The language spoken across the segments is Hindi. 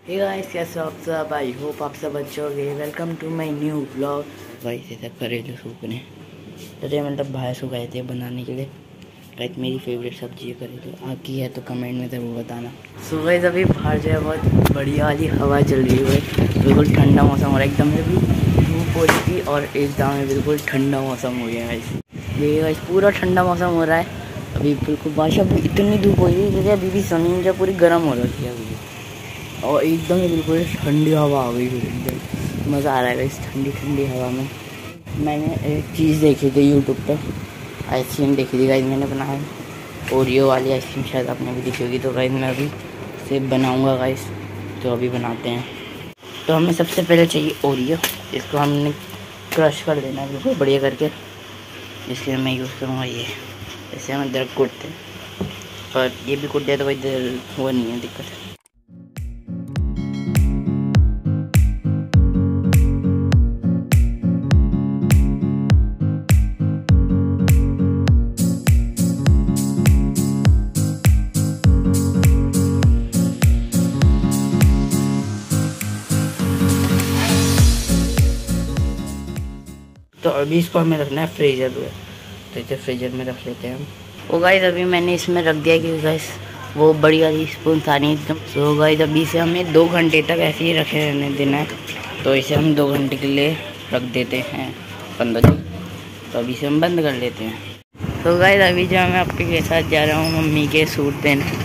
हे गाइस, कैसे हो आप सब? आई होप आप सब अच्छे होंगे। Welcome to my new vlog. भाई से सब करेले सूखने तो मतलब बाहर सुखाए थे बनाने के लिए। गाइस मेरी फेवरेट सब्जी है करेले। आपकी है तो कमेंट में ज़रूर बताना। सुबह अभी बाहर जो है बहुत बढ़िया वाली हवा चल रही है, बिल्कुल ठंडा मौसम हो रहा है। एकदम से भी धूप हो रही थी और एकदम में बिल्कुल ठंडा मौसम हो गया गाइस। देखिए गाइस पूरा ठंडा मौसम हो रहा है। अभी बिल्कुल बारिश, अभी इतनी धूप हो रही है क्योंकि अभी भी ज़मीन जो पूरी गर्म हो रही है अभी, और एकदम ही बिल्कुल ठंडी हवा आ गई। एकदम मज़ा आ रहा है इस ठंडी ठंडी हवा में। मैंने एक चीज़ देखी थी यूट्यूब पर, आइसक्रीम देखी थी गाइस। मैंने बनाया ओरियो वाली आइसक्रीम, शायद आपने भी देखी होगी। तो गाइस मैं अभी से बनाऊंगा गाइस, तो अभी बनाते हैं। तो हमें सबसे पहले चाहिए ओरियो। इसको हमने क्रश कर देना है बिल्कुल बढ़िया करके, इसलिए मैं यूज़ करूँगा ये। इससे हम अदरक कूटते हैं, पर ये भी कूट दिया तो कोई वो नहीं है दिक्कत। तो अभी इसको हमें रखना है फ्रीजर में, तो इसे फ्रीजर में रख लेते हैं हम। वो गाइस अभी मैंने इसमें रख दिया कि गाइस वो बड़ी वाली स्पून था नहीं एकदम। सो गाइस अभी इसे हमें 2 घंटे तक ऐसे ही रखे रहने देना है। तो इसे हम 2 घंटे के लिए रख देते हैं 15 दिन। तो अभी इसे हम बंद कर लेते हैं। तो गाइस अभी जो मैं आपके साथ जा रहा हूँ मम्मी के सूट देने।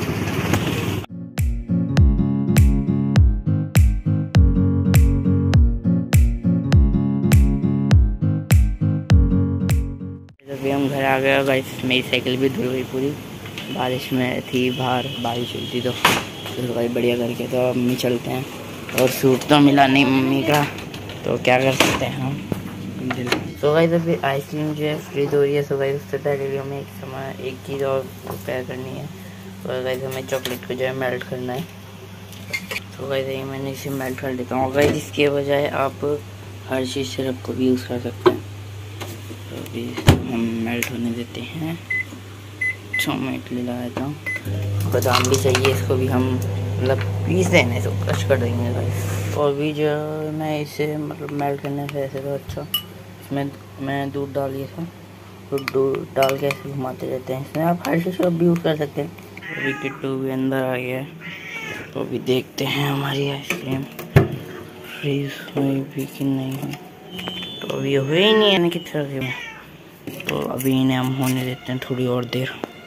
अभी हम घर आ गए गाइस। मेरी साइकिल भी धुल गई पूरी, बारिश में थी बाहर, बारिश हुई थी तो भाई बढ़िया करके। तो मम्मी चलते हैं, और सूट तो मिला नहीं मम्मी का, तो क्या कर सकते हैं हम। तो गाइस अभी आइसक्रीम जो है फ्रीज हो रही है। सो गाइस उससे पहले भी हमें एक चीज़ और प्रिपेयर करनी है। तो गाइस हमें चॉकलेट को जो है मेल्ट करना है। तो गाइस ये मैंने इसे मेल्ट कर देता हूँ। गाइस इसके बजाय आप हर चीज़ सिरप को भी यूज़ कर सकते हैं। तो अभी हम मेल्ट होने देते हैं। 6 मिनट ले लगाता हूँ। बादाम भी चाहिए, इसको भी हम मतलब पीस देने से क्रश कर देंगे गाइस। और भी जो मैं इसे मतलब मेल्ट करने से ऐसे तो अच्छा, इसमें मैं दूध डाल दिया था, तो दूध डाल के ऐसे घुमाते रहते हैं। इसमें आप हर चीज़ भी यूज़ कर सकते हैं। अभी किट्टू भी अंदर आ गया है, तो अभी देखते हैं हमारी आइसक्रीम फ्रीज हुई भी कि नहीं हुई। तो अभी हुई ही नहीं है किस तरह से, तो अभी इन्हें हम होने देते हैं थोड़ी और देर।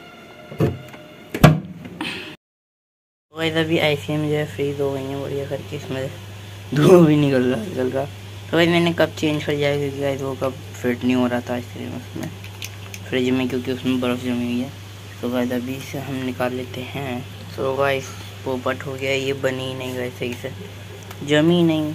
तो गाइस अभी आइसक्रीम जो है फ्रीज हो गई है बढ़िया करके, इसमें धुआं भी निकल रहा। तो गाइस मैंने कप चेंज कर दिया क्योंकि गाइस वो कप फिट नहीं हो रहा था आइसक्रीम उसमें फ्रिज में, क्योंकि उसमें बर्फ़ जमी हुई है। तो गाइस अभी इसे हम निकाल लेते हैं। तो गाइस पोपट हो गया, ये बनी ही नहीं गाइस सही से, जमी नहीं।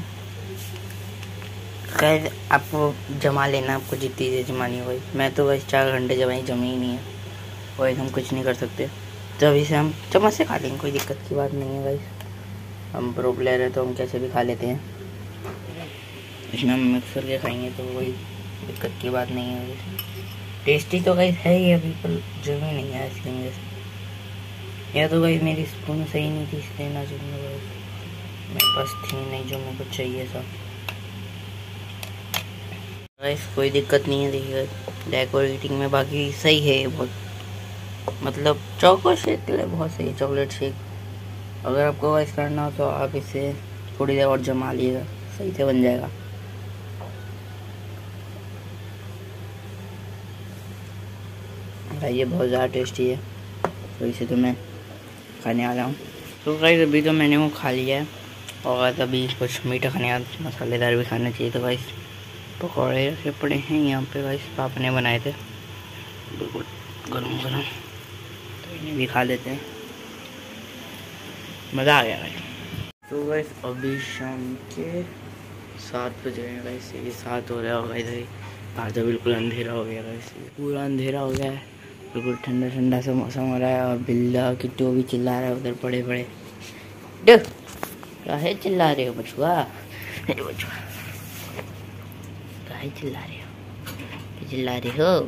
गाइस आपको जमा लेना, आपको जितनी देर जमानी हो। मैं तो गाइस 4 घंटे जमाई, जमी ही नहीं है। गाइस हम कुछ नहीं कर सकते, तो अभी से हम चम्मच से खा लेंगे, कोई दिक्कत की बात नहीं है गाइस। हम प्रो प्लेयर है तो हम कैसे भी खा लेते हैं। इसमें हम मिक्स करके खाएंगे तो कोई दिक्कत की बात नहीं है। टेस्टी तो गाइस है ही, अभी पर जमी नहीं है आइसक्रीम जैसे। या तो गाइस मेरी स्पून सही नहीं थी, इसलिए ना जमी गाइस, मेरे पास थी नहीं जो मेरे को चाहिए था गाइस। कोई दिक्कत नहीं है, देखिए डेकोरेटिंग में बाकी सही है बहुत, मतलब चॉको शेक के लिए बहुत सही है चॉकलेट शेक। अगर आपको गाइस करना हो तो आप इसे थोड़ी देर और जमा लीजिएगा, सही से बन जाएगा। भाई ये बहुत ज़्यादा टेस्टी है, तो इसे तो मैं खाने आ जाऊँ। तो गाइस अभी तो मैंने वो खा लिया है, और अभी कुछ मीठा खाने का, मसालेदार भी खाना चाहिए। तो गाइस पकौड़े रखे पड़े हैं यहाँ पे गाइस, पापा ने बनाए थे बिल्कुल गरम गरम, तो इन्हें भी खा लेते हैं। मज़ा आ गया गाइस। तो गाइस अभी शाम के 7 बज रहे हैं गाइस, ये 7 हो रहा होगा इधर। बाहर तो बिल्कुल अंधेरा हो गया गाइस, पूरा अंधेरा हो गया है, बिल्कुल ठंडा ठंडा सा मौसम हो रहा है। और बिल्ला किट्टू भी चिल्ला रहा है उधर पड़े पड़े। काहे चिल्ला रहे हो बचुआ? बचुआ काहे चिल्ला रहे हो? चिल्ला रहे हो?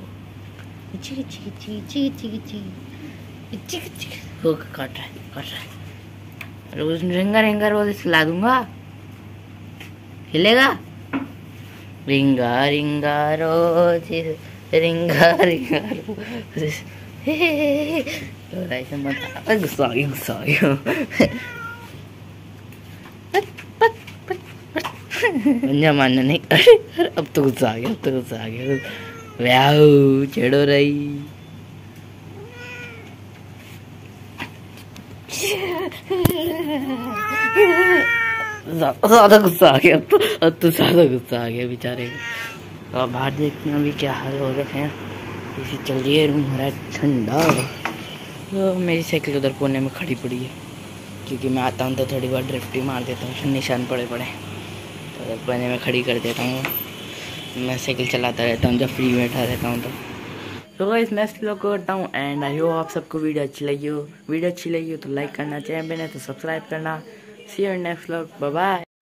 काट रहा है। रोज रिंगा रिंगा रोज खिला दूंगा, हिलेगा। रिंगा रिंगा रोज, रिंगा रिंगा रोज। ऐसे मत, गुस्सा आ गया, गुस्सा आ गया। मानना नहीं। अरे अब तो गुस्सा आ गया, अब तो गुस्सा आ गया। व्याऊ चढ़ो रही। ज्यादा गुस्सा आ गया, अब तो ज्यादा गुस्सा आ गया बेचारे को। अब बाहर देखते हैं अभी क्या हाल हो रखे हैं। इसी चल रही है, रूम हो रहा है ठंडा। तो मेरी साइकिल उधर कोने में खड़ी पड़ी है, क्योंकि मैं आता हूँ तो थोड़ी बार ड्रिफ्ट ही मार देता हूँ, निशान पड़े पड़े तो कोने में खड़ी कर देता हूँ। मैं साइकिल चलाता रहता हूँ जब फ्री बैठा रहता हूँ तो गाइस मैं इस व्लॉग को करता हूँ एंड आई होप आप सबको वीडियो अच्छी लगी हो। वीडियो अच्छी लगी हो तो लाइक करना, चैनल पे नहीं तो सब्सक्राइब करना। See you in next vlog, bye bye.